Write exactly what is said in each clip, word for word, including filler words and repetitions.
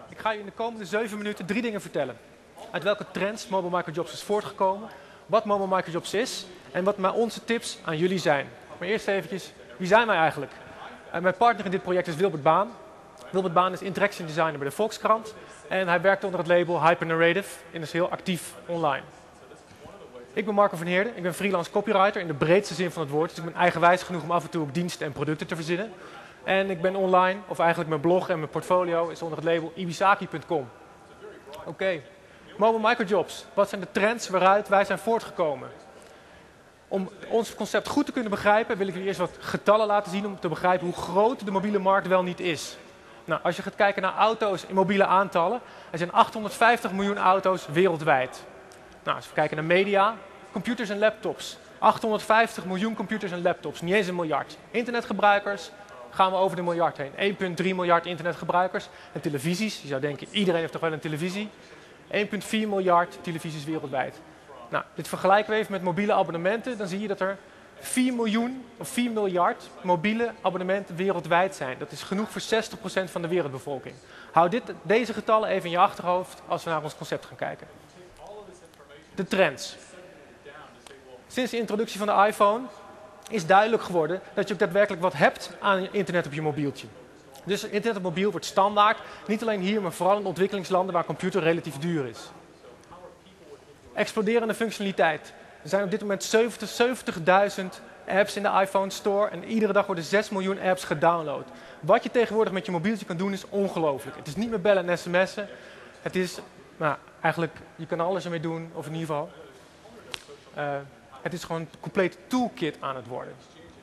Ik ga je in de komende zeven minuten drie dingen vertellen. Uit welke trends Mobile Microjobs is voortgekomen, wat Mobile Microjobs is en wat maar onze tips aan jullie zijn. Maar eerst eventjes, wie zijn wij eigenlijk? Uh, mijn partner in dit project is Wilbert Baan. Wilbert Baan is interaction designer bij de Volkskrant en hij werkt onder het label Hypernarrative en is heel actief online. Ik ben Marco van Heerden, ik ben freelance copywriter in de breedste zin van het woord. Dus ik ben eigenwijs genoeg om af en toe ook diensten en producten te verzinnen. En ik ben online, of eigenlijk mijn blog en mijn portfolio is onder het label ibisaki punt com. Oké, okay. Mobile Microjobs. Wat zijn de trends waaruit wij zijn voortgekomen? Om ons concept goed te kunnen begrijpen wil ik jullie eerst wat getallen laten zien om te begrijpen hoe groot de mobiele markt wel niet is. Nou, als je gaat kijken naar auto's in mobiele aantallen, er zijn achthonderdvijftig miljoen auto's wereldwijd. Nou, als we kijken naar media, computers en laptops. achthonderdvijftig miljoen computers en laptops, niet eens een miljard. Internetgebruikers, gaan we over de miljard heen. één komma drie miljard internetgebruikers. En televisies, je zou denken iedereen heeft toch wel een televisie. één komma vier miljard televisies wereldwijd. Nou, dit vergelijken we even met mobiele abonnementen, dan zie je dat er vier miljoen of vier miljard mobiele abonnementen wereldwijd zijn. Dat is genoeg voor zestig procent van de wereldbevolking. Hou dit, deze getallen even in je achterhoofd als we naar ons concept gaan kijken. De trends. Sinds de introductie van de iPhone is duidelijk geworden dat je ook daadwerkelijk wat hebt aan internet op je mobieltje. Dus internet op mobiel wordt standaard, niet alleen hier, maar vooral in ontwikkelingslanden waar computer relatief duur is. Exploderende functionaliteit. Er zijn op dit moment zeventigduizend apps in de iPhone Store en iedere dag worden zes miljoen apps gedownload. Wat je tegenwoordig met je mobieltje kan doen is ongelooflijk. Het is niet meer bellen en sms'en. Het is, nou, eigenlijk, je kan alles ermee doen, of in ieder geval. Uh, het is gewoon een complete toolkit aan het worden.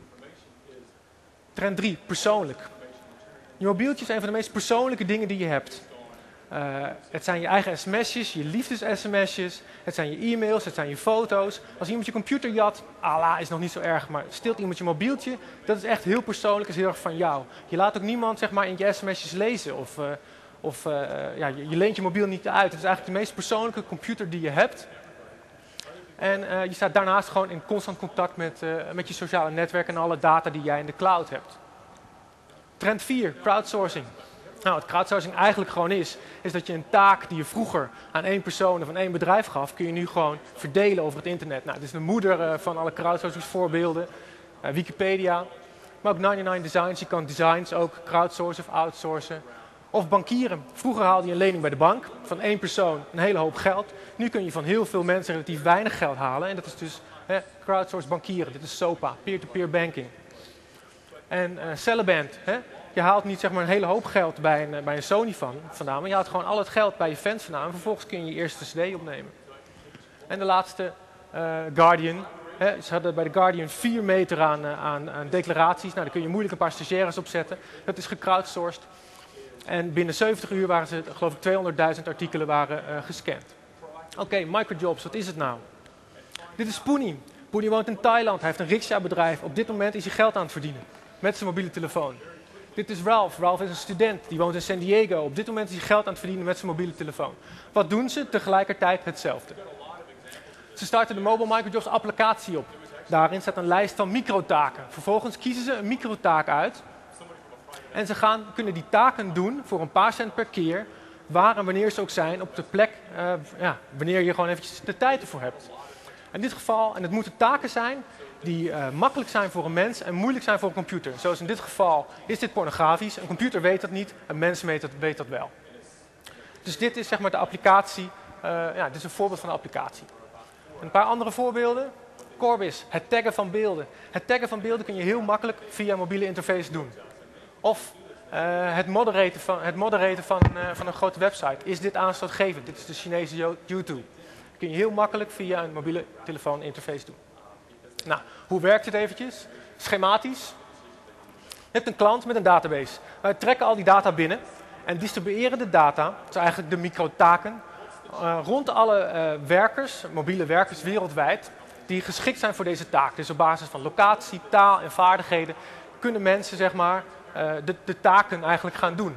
Trend drie, persoonlijk. Je mobieltje is een van de meest persoonlijke dingen die je hebt. Uh, het zijn je eigen sms'jes, je liefdes-sms'jes, het zijn je e-mails, het zijn je foto's. Als iemand je computer jat, ala is nog niet zo erg, maar stilt iemand je mobieltje, dat is echt heel persoonlijk, is heel erg van jou. Je laat ook niemand zeg maar, in je sms'jes lezen of, uh, of uh, ja, je, je leent je mobiel niet uit. Het is eigenlijk de meest persoonlijke computer die je hebt. En uh, je staat daarnaast gewoon in constant contact met, uh, met je sociale netwerk en alle data die jij in de cloud hebt. Trend vier, crowdsourcing. Nou, wat crowdsourcing eigenlijk gewoon is, is dat je een taak die je vroeger aan één persoon of aan één bedrijf gaf, kun je nu gewoon verdelen over het internet. Nou, dit is de moeder uh, van alle crowdsourcingsvoorbeelden, uh, Wikipedia, maar ook negenennegentig Designs. Je kan designs ook crowdsourcen of outsourcen. Of bankieren. Vroeger haalde je een lening bij de bank van één persoon een hele hoop geld. Nu kun je van heel veel mensen relatief weinig geld halen en dat is dus hè, crowdsourced bankieren. Dit is SOPA, peer-to-peer banking. En uh, Cellaband, hè? Je haalt niet zeg maar, een hele hoop geld bij een, bij een Sony van, vandaan, maar je haalt gewoon al het geld bij je fans vandaan en vervolgens kun je je eerste cd opnemen. En de laatste, uh, Guardian. Hè, ze hadden bij de Guardian vier meter aan, aan, aan declaraties. Nou, daar kun je moeilijk een paar stagiaires op zetten. Dat is gecrowdsourced. En binnen zeventig uur waren ze, geloof ik, tweehonderdduizend artikelen waren uh, gescand. Oké, okay, Microjobs, wat is het nou? Dit is Poenie. Poenie woont in Thailand. Hij heeft een rickshaw-bedrijf. Op dit moment is hij geld aan het verdienen met zijn mobiele telefoon. Dit is Ralph. Ralph is een student. Die woont in San Diego. Op dit moment is hij geld aan het verdienen met zijn mobiele telefoon. Wat doen ze? Tegelijkertijd hetzelfde. Ze starten de Mobile Microjobs applicatie op. Daarin staat een lijst van microtaken. Vervolgens kiezen ze een microtaak uit. En ze gaan, kunnen die taken doen voor een paar cent per keer, waar en wanneer ze ook zijn, op de plek, uh, ja, wanneer je gewoon eventjes de tijd ervoor hebt. In dit geval, en het moeten taken zijn die uh, makkelijk zijn voor een mens en moeilijk zijn voor een computer. Zoals in dit geval is dit pornografisch, een computer weet dat niet, een mens weet dat, weet dat wel. Dus dit is zeg maar de applicatie, uh, ja, dit is een voorbeeld van de applicatie. Een paar andere voorbeelden. Corbis, het taggen van beelden. Het taggen van beelden kun je heel makkelijk via een mobiele interface doen. Of uh, het moderaten van, het moderaten van, uh, van een grote website. Is dit aanstootgevend? Dit is de Chinese YouTube. Dat kun je heel makkelijk via een mobiele telefoon interface doen. Nou, hoe werkt het eventjes? Schematisch. Je hebt een klant met een database. Wij trekken al die data binnen en distribueren de data, dat zijn eigenlijk de microtaken, uh, rond alle uh, werkers, mobiele werkers wereldwijd, die geschikt zijn voor deze taak. Dus op basis van locatie, taal en vaardigheden kunnen mensen zeg maar, uh, de, de taken eigenlijk gaan doen.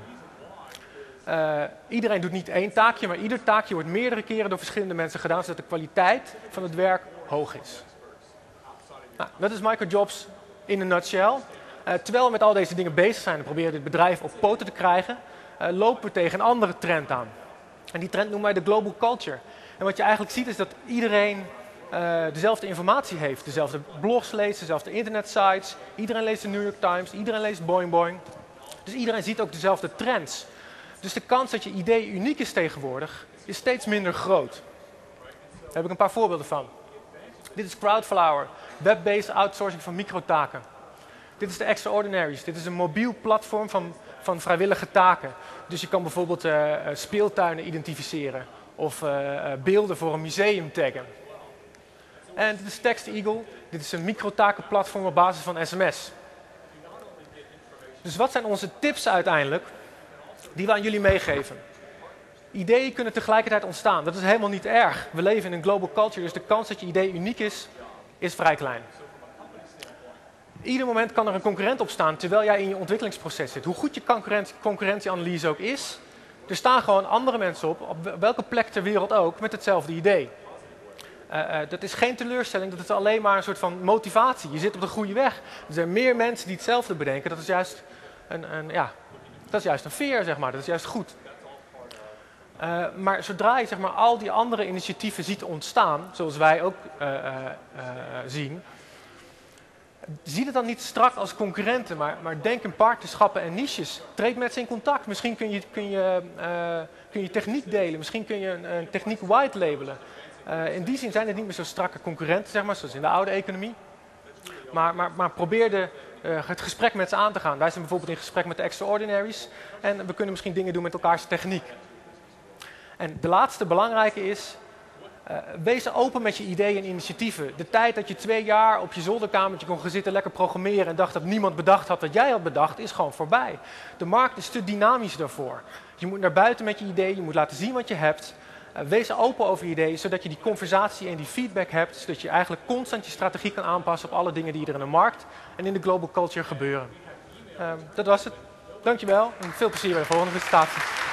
Uh, iedereen doet niet één taakje, maar ieder taakje wordt meerdere keren door verschillende mensen gedaan, zodat de kwaliteit van het werk hoog is. Nou, dat is Microjobs in een nutshell. Uh, terwijl we met al deze dingen bezig zijn en proberen dit bedrijf op poten te krijgen, uh, lopen we tegen een andere trend aan. En die trend noemen wij de global culture. En wat je eigenlijk ziet is dat iedereen uh, dezelfde informatie heeft. Dezelfde blogs leest, dezelfde internetsites. Iedereen leest de New York Times, iedereen leest Boing Boing. Dus iedereen ziet ook dezelfde trends. Dus de kans dat je idee uniek is tegenwoordig, is steeds minder groot. Daar heb ik een paar voorbeelden van. Dit is Crowdflower, web-based outsourcing van microtaken. Dit is de Extraordinaries. Dit is een mobiel platform van, van vrijwillige taken. Dus je kan bijvoorbeeld uh, speeltuinen identificeren of uh, uh, beelden voor een museum taggen. En dit is Text Eagle. Dit is een microtakenplatform op basis van sms. Dus wat zijn onze tips uiteindelijk die we aan jullie meegeven? Ideeën kunnen tegelijkertijd ontstaan. Dat is helemaal niet erg. We leven in een global culture, dus de kans dat je idee uniek is, is vrij klein. Ieder moment kan er een concurrent opstaan terwijl jij in je ontwikkelingsproces zit. Hoe goed je concurrentie, concurrentieanalyse ook is, er staan gewoon andere mensen op, op welke plek ter wereld ook, met hetzelfde idee. Uh, uh, dat is geen teleurstelling, dat is alleen maar een soort van motivatie. Je zit op de goede weg. Er zijn meer mensen die hetzelfde bedenken. Dat is juist een, een, ja, dat is juist een veer, zeg maar. Dat is juist goed. Uh, maar zodra je zeg maar, al die andere initiatieven ziet ontstaan, zoals wij ook uh, uh, uh, zien, zie het dan niet strak als concurrenten, maar, maar denk in partnerschappen en niches. Treed met ze in contact. Misschien kun je, kun je, uh, kun je techniek delen, misschien kun je een, een techniek white labelen. Uh, in die zin zijn het niet meer zo strakke concurrenten, zeg maar, zoals in de oude economie. Maar, maar, maar probeer de, uh, het gesprek met ze aan te gaan. Wij zijn bijvoorbeeld in gesprek met de Extraordinaries en we kunnen misschien dingen doen met elkaars techniek. En de laatste belangrijke is, uh, wees open met je ideeën en initiatieven. De tijd dat je twee jaar op je zolderkamertje kon gaan zitten lekker programmeren en dacht dat niemand bedacht had wat jij had bedacht, is gewoon voorbij. De markt is te dynamisch daarvoor. Je moet naar buiten met je ideeën, je moet laten zien wat je hebt. Uh, wees open over je ideeën, zodat je die conversatie en die feedback hebt, zodat je eigenlijk constant je strategie kan aanpassen op alle dingen die er in de markt en in de global culture gebeuren. Uh, dat was het. Dankjewel en veel plezier bij de volgende presentatie.